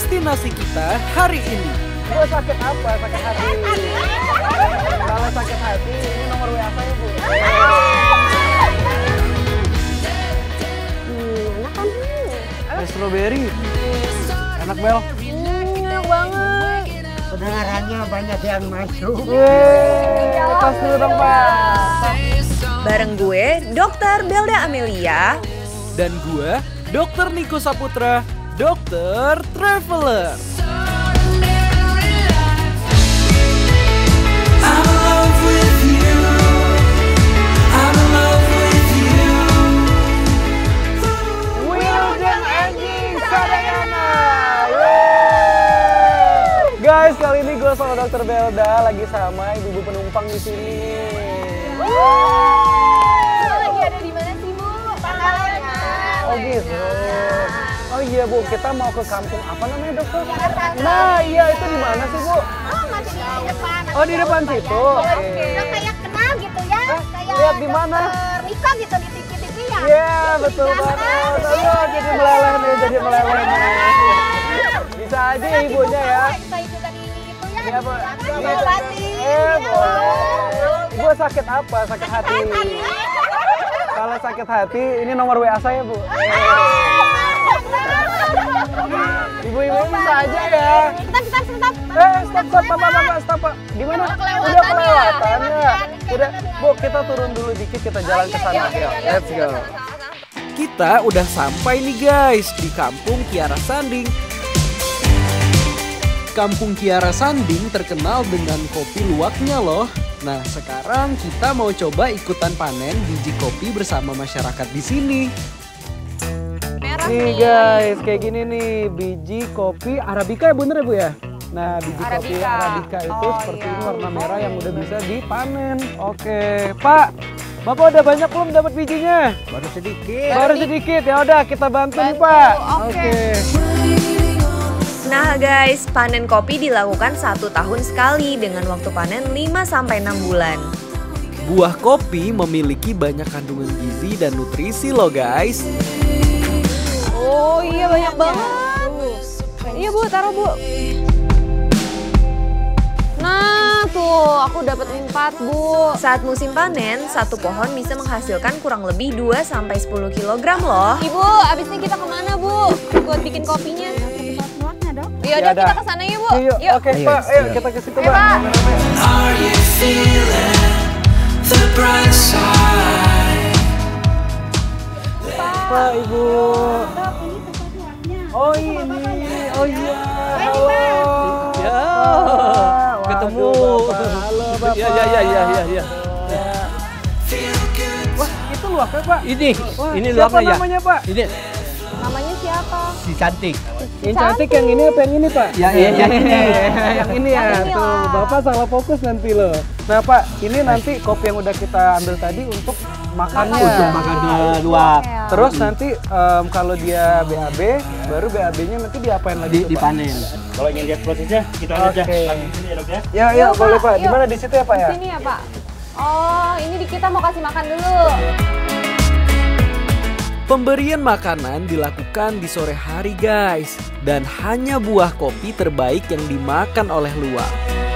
destinasi kita hari ini. Gue sakit apa? Sakit hati. Kalau sakit hati, ini nomor WA saya, Bu. Enak kan? Strawberry. Enak, Bel. Enak banget. Saudaranya banyak yang masuk. Tas dulu dong, Pak. Bareng gue, Dr. Belda Amelia. Dan gue, Dr. Niko Saputra, Dokter Traveler. Guys, kali ini gue sama Dokter Belda lagi sama ibu-ibu penumpang di sini. Lagi ada di mana sih, Bu? Pangkalannya. Oh gitu. Oh iya, Bu, kita mau ke kampung apa namanya, Dokter? Jakarta. Nah, iya itu di mana sih, Bu? Oh, masih di depan. Oh, di depan situ. Udah kayak kenal gitu ya. Kayak Lihat di mana? Dokter Niko gitu di TV-TV ya. Iya, betul banget. Aduh, jadi meleleh nih, jadi meleleh nih. Bisa aja ibunya ya. Bisa ikutan ini itu ya. Iya, Bu. Obati. Boleh. Ibu sakit apa? Sakit hati. Kalau sakit hati, ini nomor WA saya, Bu. Ibu-ibu bisa aja ya. Stop. Stop, Pak. Di mana? Udah kelewatan ya. Udah, Bu, kita turun dulu dikit, kita jalan ke sana. Yuk, let's go. Kita udah sampai nih guys di Kampung Kiara Sanding. Kampung Kiara Sanding terkenal dengan kopi luwaknya loh. Nah, sekarang kita mau coba ikutan panen biji kopi bersama masyarakat di sini. Nih guys, kayak gini nih, biji kopi Arabica ya, bener ya, Bu ya? Nah, biji kopi Arabica itu seperti ini warna merah yang udah bisa dipanen. Oke, Pak. Bapak udah banyak belum dapat bijinya? Baru sedikit. Baru sedikit, ya udah kita bantu nih, Pak. Oke. Nah guys, panen kopi dilakukan 1 tahun sekali dengan waktu panen 5-6 bulan. Buah kopi memiliki banyak kandungan gizi dan nutrisi loh guys. Oh iya banyak banget. Iya Bu, taruh Bu. Nah tuh, aku dapat 4 Bu. Saat musim panen, satu pohon bisa menghasilkan kurang lebih 2-10 kg loh. Ibu, abis ini kita kemana Bu? Buat bikin kopinya. Iya udah Ya udah. kita kesana yuk Bu. Yuk, oke Ayo, Pak, ayo siap. kita ke situ Ayo, Pak. Pak. Are you feeling the bright side? Pak, Ibu. Oh ini, oh iya. Halo. Ya, Pak. ketemu. Waduh, Bapak. Halo Bapak. Ya. Wah, itu luwaknya Pak. Ini Siapa luwaknya ya. namanya Pak? Ini Namanya siapa? si cantik. Yang cantik yang ini apa yang ini Pak? Ya, yang ini. Yang ini ya, Yang ini tuh lah. Bapak salah fokus nanti loh. Nah Pak, ini nanti kopi yang udah kita ambil tadi untuk makannya. Untuk makan luwak. Terus nanti kalau dia BAB, baru BAB-nya nanti diapain lagi tuh, Pak? Dipanen. Kalau ingin lihat prosesnya, kita lihat aja Oke. langsung sini ya dok ya. Ya, Yuk, boleh Pak, Pak. Di yuk. mana di situ ya Pak ya? Sini ya Pak. Oh ini kita mau kasih makan dulu. Pemberian makanan dilakukan di sore hari guys. Dan hanya buah kopi terbaik yang dimakan oleh luwak.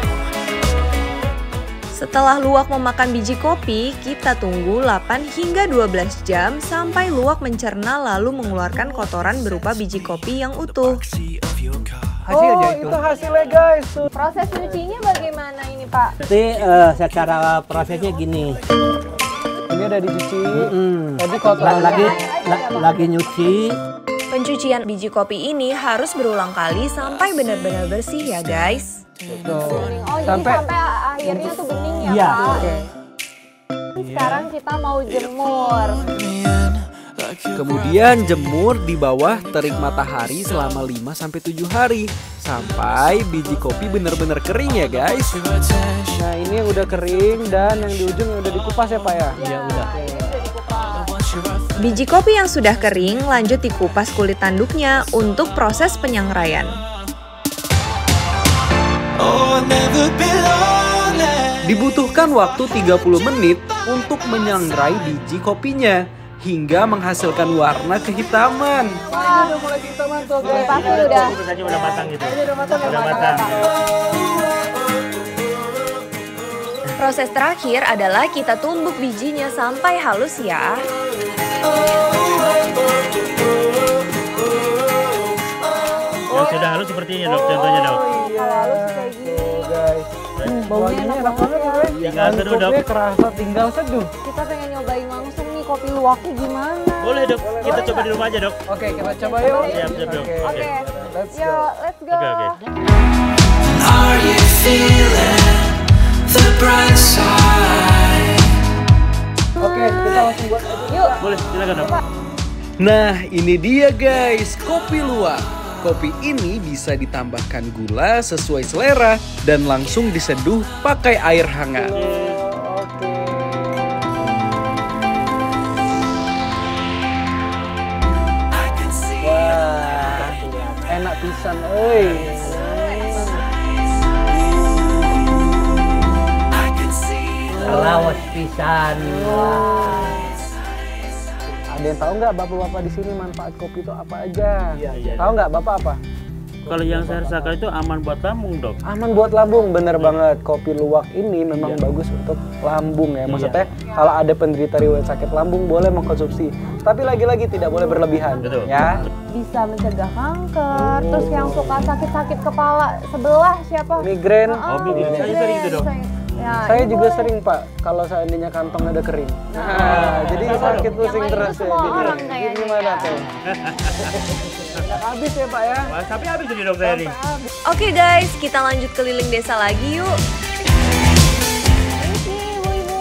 Setelah luwak memakan biji kopi, kita tunggu 8 hingga 12 jam sampai luwak mencerna lalu mengeluarkan kotoran berupa biji kopi yang utuh. Hasilnya itu hasilnya guys. Tuh. Proses nyucinya bagaimana ini Pak? Jadi secara prosesnya gini. Ini udah dicuci. Tadi kotoran Lagi nyuci. Pencucian biji kopi ini harus berulang kali sampai benar-benar bersih ya guys. Betul. Oh Sampai- jadi sampai akhirnya tuh bening ya Iya. Pak? Oke. Sekarang kita mau jemur. Kemudian jemur di bawah terik matahari selama 5-7 hari. Sampai biji kopi benar-benar kering ya guys. Nah ini yang udah kering dan yang di ujung yang udah dikupas ya Pak ya? Ya udah. Ini udah dikupas. Biji kopi yang sudah kering lanjut dikupas kulit tanduknya untuk proses penyangraian. Oh, never be lonely. Dibutuhkan waktu 30 menit untuk menyangrai biji kopinya. hingga menghasilkan warna kehitaman. Wah, udah mulai kehitaman tuh guys. Pasti udah. Tadi udah matang gitu. Ini udah matang ya? Udah matang. Proses terakhir adalah kita tumbuk bijinya sampai halus ya. Yang sudah halus seperti ini dok, contohnya dok. Kalau halus kayak gini. Guys. Baunya enak banget ya. Tinggal seduh dok. Kopinya kerasa tinggal seduh. Kita pengen nyobain langsung nih kopi luwaknya gimana. Boleh dok, kita coba di rumah aja dok. Oke, kita coba yuk. Siap, siap dok. Oke. Oke, Let's go. yuk let's go. Oke. Are you feeling the bright side? Oke, kita langsung buat aja. Yuk. Boleh, silakan dok. Nah, ini dia guys, kopi luwak. Kopi ini bisa ditambahkan gula sesuai selera dan langsung diseduh pakai air hangat. Oke. Wah, enak pisan, euy. Lawas pisan. Ada yang tahu nggak bapak-bapak di sini manfaat kopi itu apa aja? Iya. Tahu nggak bapak apa? Kalau yang saya rasakan itu aman buat lambung dok. Aman buat lambung, bener banget. Kopi luwak ini memang bagus untuk lambung ya. Maksudnya kalau ada penderita riwayat sakit lambung boleh mengkonsumsi. Tapi lagi-lagi tidak boleh berlebihan. Betul. Ya. Bisa mencegah kanker. Terus yang suka sakit-sakit kepala sebelah siapa? Migrain. Oh, migrain. Saya sering itu, dok. Ya, Saya ini juga boleh. sering Pak, kalau seandainya kantong ada kering. Nah, jadi sakit pusing Yang terus itu ya. semua Jadi orang kayaknya gimana ya. tuh? Enak habis ya Pak ya. Wah, sampai habis ini dok saya nih. Oke guys, kita lanjut keliling desa lagi yuk. Permisi, ibu-ibu.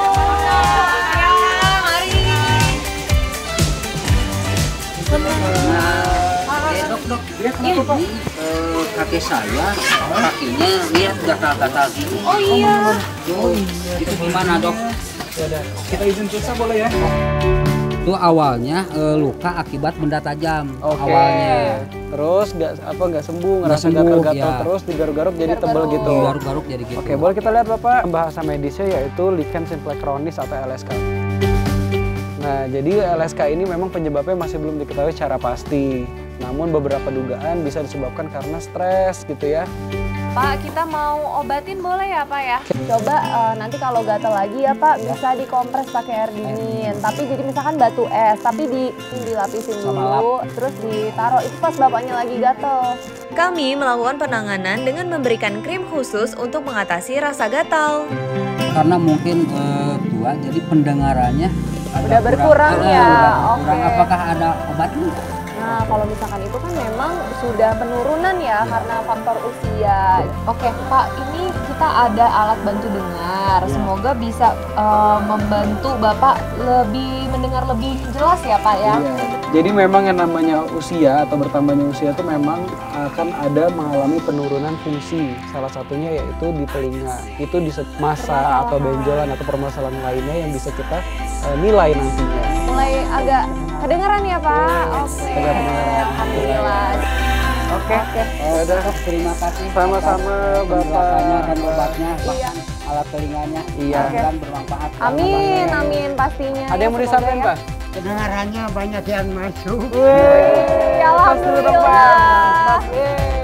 Dok, lihat kenapa Pak? Kaki saya, kakinya lihat gatal-gatal gini. Oh iya. Itu gimana dok? Kita izin periksa boleh ya? Itu awalnya luka akibat benda tajam. Oke. Awalnya. Terus nggak sembuh, ngerasa sembuh, gatal-gatal ya. terus digaruk-garuk jadi tebel gitu. Garuk-garuk jadi gitu. Oke, boleh kita lihat Bapak. Bahasa medisnya yaitu lichen simplex chronis atau LSK. Nah, jadi LSK ini memang penyebabnya masih belum diketahui secara pasti. Namun beberapa dugaan bisa disebabkan karena stres gitu ya. Pak, kita mau obatin boleh ya Pak ya? Coba nanti kalau gatal lagi ya Pak, bisa dikompres pakai air dingin. Tapi jadi misalkan batu es, tapi dilapisin dulu, terus ditaruh itu pas bapaknya lagi gatal. Kami melakukan penanganan dengan memberikan krim khusus untuk mengatasi rasa gatal. Karena mungkin tua, jadi pendengarannya Udah berkurang ya? Kurang. Oke. Apakah ada obatnya? Nah, kalau misalkan itu kan memang sudah penurunan ya karena faktor usia. Oke, Pak, ini kita ada alat bantu dengar. Semoga bisa membantu Bapak lebih mendengar lebih jelas ya, Pak ya. Iya. Jadi memang yang namanya usia atau bertambahnya usia itu memang akan ada mengalami penurunan fungsi. Salah satunya yaitu di telinga. Itu di masa atau benjolan atau permasalahan lainnya yang bisa kita nilai nantinya. Mulai agak kedengeran ya, Pak? Oke. Agak kedengeran. Alhamdulillah. Oke. Udah. Terima kasih. Sama-sama Penjelasannya Bapak. dan obatnya, Iya. alat telinganya. Iya. Dan bermanfaat. Amin, amin pastinya. Ada yang mau Semoga disampaikan, ya. Pak? Kedengarannya banyak yang masuk. Wih, alhamdulillah. Yeay.